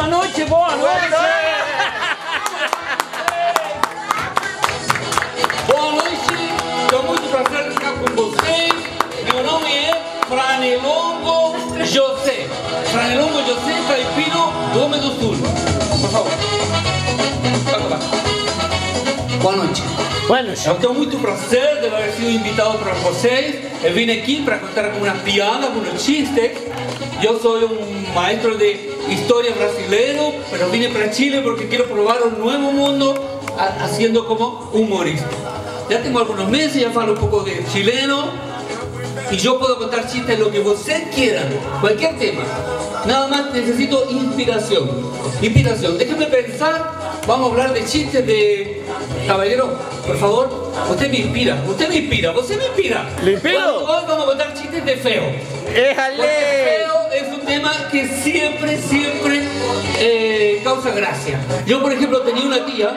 Boa noite, boa noite! Boa noite, estou muito prazer de estar com vocês. Meu nome é Franelongo José. Franelongo José, caipiro do Homem do Sul. Por favor. Boa noite. Eu tenho muito prazer de haber sido invitado para vocês. Eu vim aqui para contar algumas piadas, alguns chistes. Eu sou maestro de historia brasileño, pero vine para Chile porque quiero probar un nuevo mundo haciendo como humorista. Ya tengo algunos meses, ya falo un poco de chileno y yo puedo contar chistes lo que ustedes quieran, cualquier tema. Nada más necesito inspiración. Inspiración, déjenme pensar, vamos a hablar de chistes de... Caballero, por favor, usted me inspira, usted me inspira, usted me inspira. ¿Le inspiro? Hoy vamos a contar chistes de feo. ¡Éjale! Porque feo es un tema que siempre causa gracia. Yo, por ejemplo, tenía una tía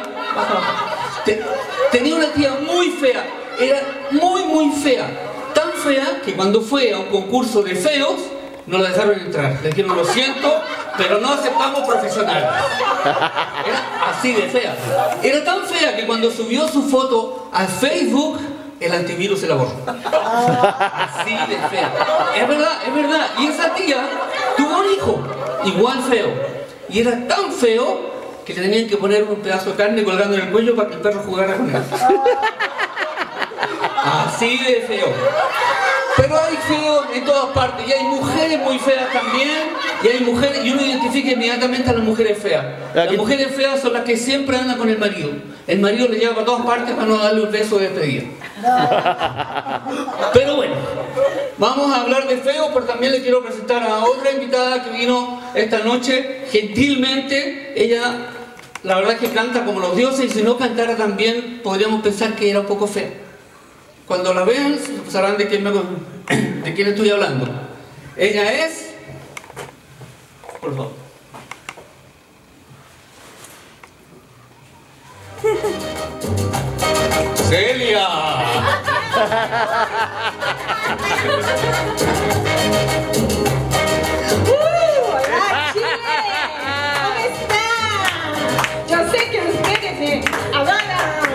muy fea, era muy fea, tan fea que cuando fue a un concurso de feos no la dejaron entrar. Le dijeron, lo siento, pero no aceptamos profesionales. Era así de fea. Era tan fea que cuando subió su foto a Facebook, el antivirus se la borró. Así de fea. Es verdad. Y esa tía tuvo un hijo, igual feo. Y era tan feo que le tenían que poner un pedazo de carne colgando en el cuello para que el perro jugara con él. Así de feo. Pero hay feos en todas partes, y hay mujeres muy feas también, y uno identifica inmediatamente a las mujeres feas. Las mujeres feas son las que siempre andan con el marido. El marido le lleva a todas partes para no darle un beso de despedida. Pero bueno, vamos a hablar de feos, pero también le quiero presentar a otra invitada que vino esta noche, gentilmente. Ella, la verdad es que canta como los dioses, y si no cantara también, podríamos pensar que era un poco fea. Cuando la vean, sabrán de quién estoy hablando. Ella es... Por favor. ¡Celia! ¡Hola, Chile! ¿Cómo están? Yo sé que ustedes me adoran.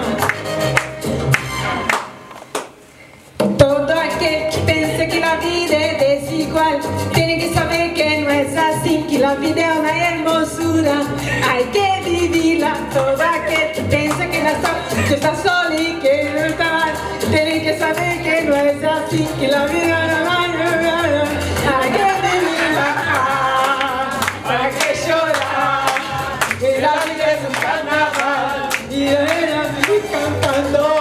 Todo aquel que piensa que la vida es desigual tiene que saber que no es así, que la vida es una hermosura, hay que vivirla. Todo aquel que piensa que está solo y que no está mal, tiene que saber que no es así, que la vida es una hermosura, hay que vivirla. ¿Para qué llorar? Que la vida es un carnaval y yo era feliz cantando.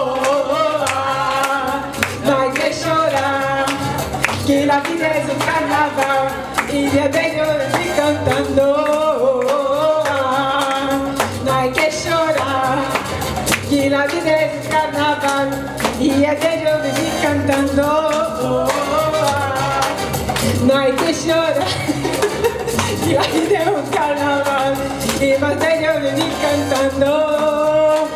Que la vida es un carnaval y es bello vivir cantando. No hay que llorar. Que la vida es un carnaval y es bello vivir cantando. No hay que llorar. Que la vida es un carnaval y es bello vivir cantando.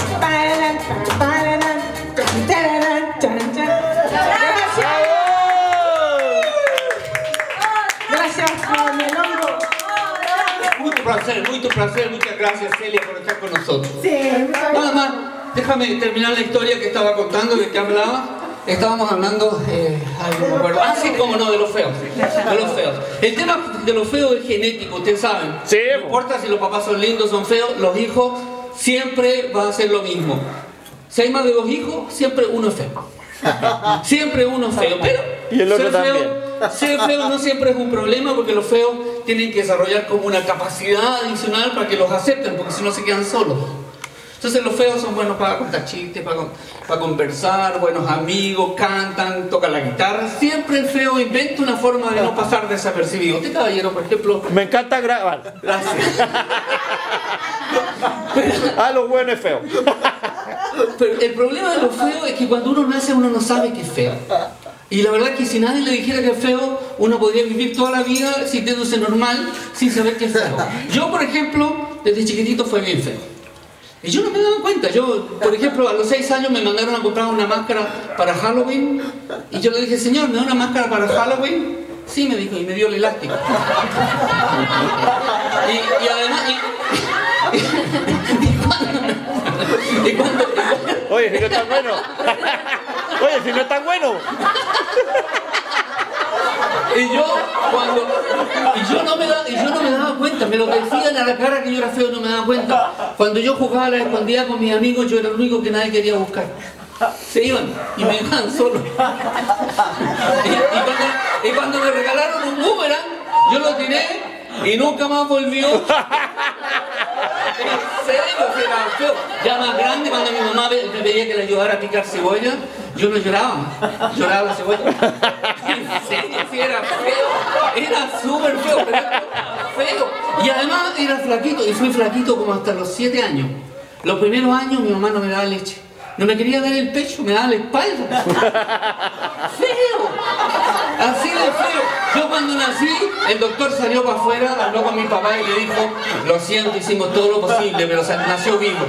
Mucho placer, muchas gracias, Celia, por estar con nosotros. Sí, nada más, déjame terminar la historia que estaba contando, de qué hablaba. Estábamos hablando, no me acuerdo. Ah, sí, cómo no, de los feos. De los feos. El tema de los feos es genético, ustedes saben. Sí. No importa si los papás son lindos, son feos, los hijos siempre van a hacer lo mismo. Si hay más de 2 hijos, siempre uno es feo. Siempre uno es feo, pero y el otro también. Ser feo no siempre es un problema, porque los feos tienen que desarrollar como una capacidad adicional para que los acepten, porque si no se quedan solos. Entonces los feos son buenos para contar chistes, para conversar, buenos amigos, cantan, tocan la guitarra. Siempre el feo inventa una forma de no pasar desapercibido. Usted, caballero, por ejemplo... Me encanta grabar. Gracias. Lo bueno es feo. Pero el problema de los feos es que cuando uno nace uno no sabe que es feo. Y la verdad es que si nadie le dijera que es feo, uno podría vivir toda la vida sintiéndose normal sin saber que es feo. Yo, por ejemplo, desde chiquitito fui bien feo. Y yo no me daba cuenta. Yo, por ejemplo, a los 6 años me mandaron a comprar una máscara para Halloween. Y yo le dije, señor, ¿me da una máscara para Halloween? Sí, me dijo, y me dio el elástico. Y además... Y cuando... Oye, si no es tan bueno. Oye, si no es tan bueno. Y yo no me daba cuenta, me lo decían a la cara que yo era feo, no me daba cuenta. Cuando yo jugaba a la escondida con mis amigos, yo era el único que nadie quería buscar. Se iban y me dejaban solo. Y cuando me regalaron un boomerang, yo lo tiré y nunca más volvió. En serio, que era feo. Ya más grande, cuando mi mamá me pedía que le ayudara a picar cebolla, yo no lloraba, lloraba la cebolla. En serio, sí, era feo, era súper feo, pero era feo. Y además era flaquito, y fui flaquito como hasta los 7 años. Los primeros años mi mamá no me daba leche. No me quería dar el pecho, me daba la espalda. ¡Feo! Así de feo. Yo cuando nací, el doctor salió para afuera, habló con mi papá y le dijo: lo siento, hicimos todo lo posible, pero nació vivo.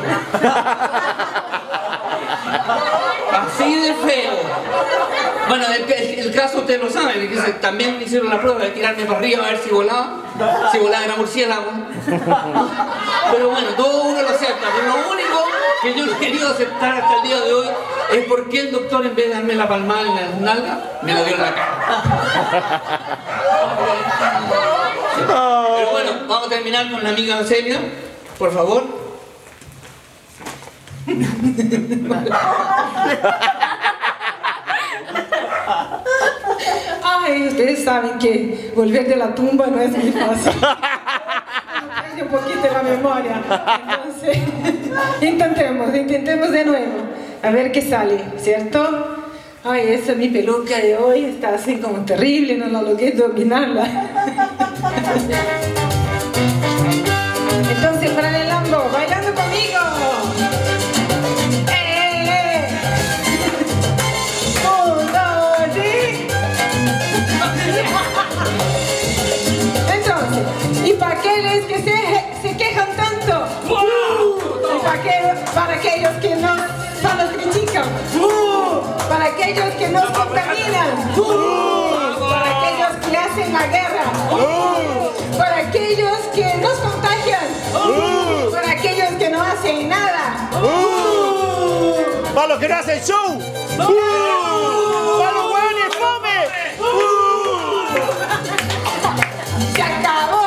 Así de feo. Bueno, el caso ustedes lo saben, que también me hicieron la prueba de tirarme para arriba a ver si volaba. Si volaba era murciélago. Pero bueno, todo uno lo acepta. Pero lo único que yo no he querido aceptar hasta el día de hoy es por qué el doctor, en vez de darme la palmada en la nalga, me la dio en la cara. Pero bueno, vamos a terminar con la amiga Celia, por favor. Ay, ustedes saben que volver de la tumba no es muy fácil. Pierde un poquito la memoria. Entonces, intentemos de nuevo. A ver qué sale, ¿cierto? Ay, esa mi peluca de hoy está así como terrible, no la logré dominarla. Entonces, para el lambo, bailando conmigo. Y para aquellos que se quejan tanto, y para aquellos que nos critican, para aquellos que nos contaminan, para aquellos que hacen la guerra, para aquellos que nos contagian, para aquellos que no hacen nada, para los que no hacen show, para los buenos y fome. Se acabó.